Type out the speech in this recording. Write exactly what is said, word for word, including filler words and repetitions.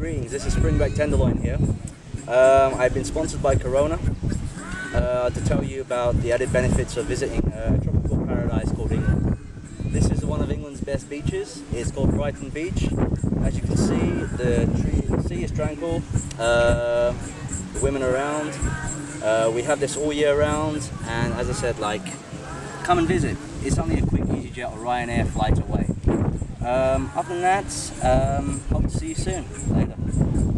Greetings, this is Springback Tenderloin here. Um, I've been sponsored by Corona uh, to tell you about the added benefits of visiting a tropical paradise called England. This is one of England's best beaches. It's called Brighton Beach. As you can see, the, tree, the sea is tranquil, uh, the women are around. Uh, we have this all year round, and as I said, like, come and visit. It's only a quick EasyJet or Ryanair flight away. Um, other than that, um, hope to see you soon. Later.